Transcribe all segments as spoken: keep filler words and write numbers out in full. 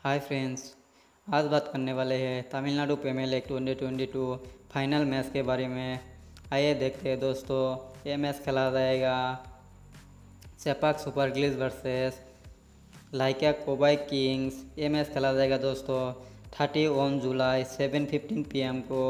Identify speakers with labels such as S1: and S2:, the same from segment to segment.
S1: Hi friends, आज बात करने वाले हैं Tamil Nadu premier league twenty twenty two final match के बारे में। आइए देखते हैं दोस्तों, ये मैच खेला जाएगा Chepauk super gillies versus Lyca Kovai kings. ये मैच खेला जाएगा दोस्तों thirty one July seven fifteen P M को।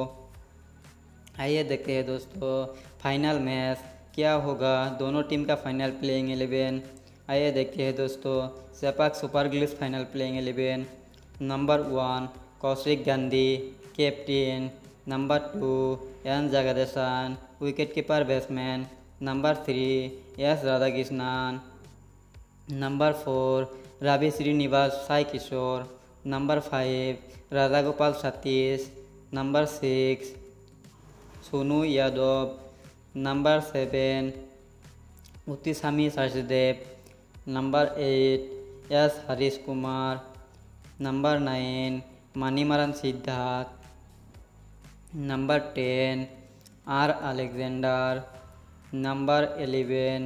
S1: आइए देखते हैं दोस्तों फाइनल मैच क्या होगा, दोनों टीम का फाइनल प्लेइंग एलेवन। आइए देखते हैं दोस्तों Chepauk super gillies final playing eleven. Number one Kaushik Gandhi captain. Number two N Jagadeesan wicket keeper batsman. Number three S Radhakrishnan. Number four Ravi Srinivas Sai Kishore. Number five Radha Gopal Satish. Number six Sonu Yadav. Number seven Uttisamy Sachdev. Number eight S Harish Kumar. Number nine Manimaran Siddharth. Number ten R Alexander. Number eleven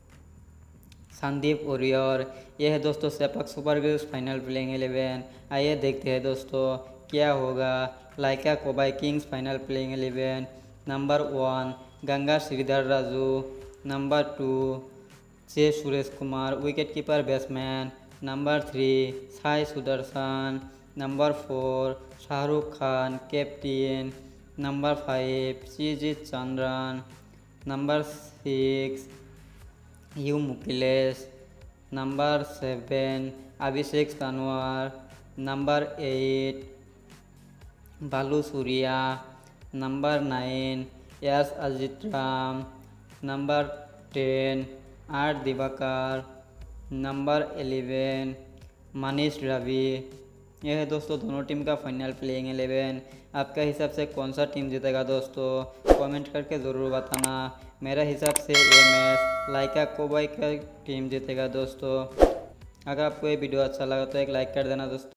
S1: Sandeep Warrier. यह है दोस्तों Chepauk super gillies final playing eleven. आइए देखते हैं दोस्तों क्या होगा Lyca Kovai kings final playing eleven. Number one Ganga Sridhar Raju. Number two J Suresh Kumar wicket keeper batsman. Number three Sai Sudharsan. Number four Shahrukh Khan captain. Number five Sreejith Chandran. Number six U Mukesh. Number seven Abhishek Tanwar. Number eight Balu Surya. Number nine S Ajith Ram. Number ten R Divakar. Number eleven Manish Ravi. यह है दोस्तों दोनों team का final playing eleven. आपका हिसाब से कौन सा टीम जीतेगा दोस्तों, कमेंट करके ज़रूर बताना। मेरा हिसाब से ये मैच लाइका कोबाई का टीम जीतेगा दोस्तों। अगर आपको ये वीडियो अच्छा लगा तो एक लाइक कर देना दोस्तों।